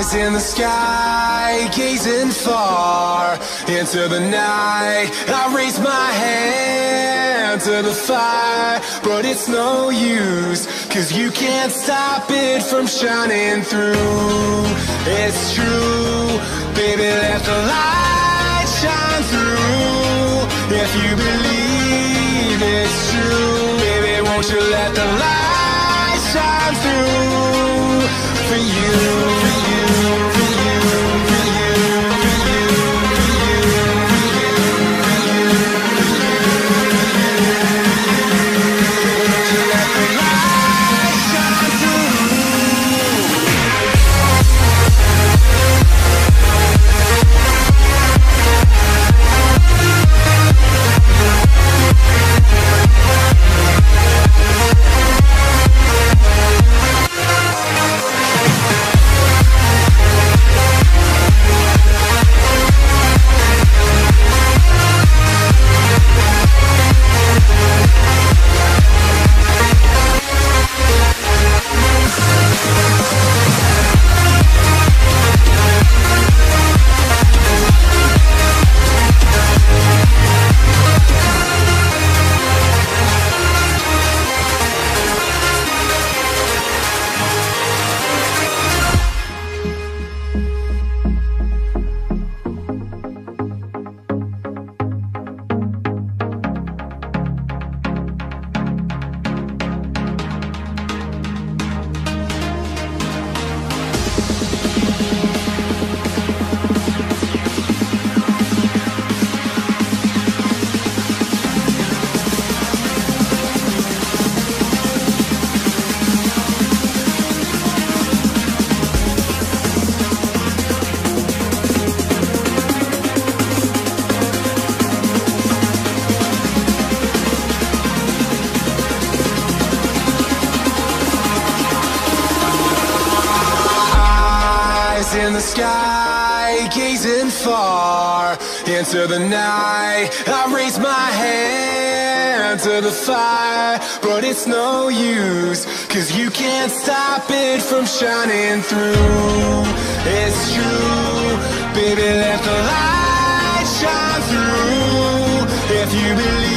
In the sky, gazing far into the night, I raise my hand to the fire, but it's no use, 'cause you can't stop it from shining through. It's true, baby, let the light shine through. If you believe it's true, baby, won't you let the light shine through for you, for you, for you, for you, for you, for you, for you, for you, won't you let the light shine through? In the sky, gazing far into the night, I raise my hand to the fire, but it's no use, 'cause you can't stop it from shining through. It's true, baby, let the light shine through. If you believe